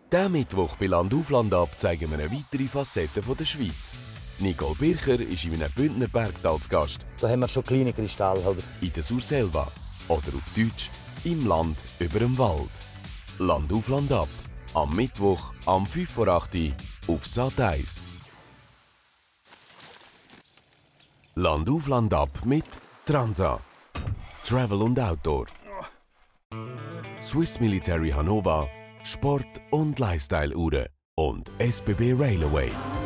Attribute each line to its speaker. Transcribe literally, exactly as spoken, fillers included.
Speaker 1: Diesen Mittwoch bei Land auf Land ab zeigen wir eine weitere Facette der Schweiz. Nicole Bircher ist in einem Bündner Bergtal zu Gast.
Speaker 2: Da haben wir schon kleine Kristalle, oder?
Speaker 1: In der Surselva. Oder auf Deutsch, im Land über dem Wald. Land auf Land ab. Am Mittwoch, am fünf vor acht auf Sat eins. Land auf Land ab mit Transa. Travel und Outdoor. Swiss Military Hannover. Sport- und Lifestyle-Uhren und S B B Railway.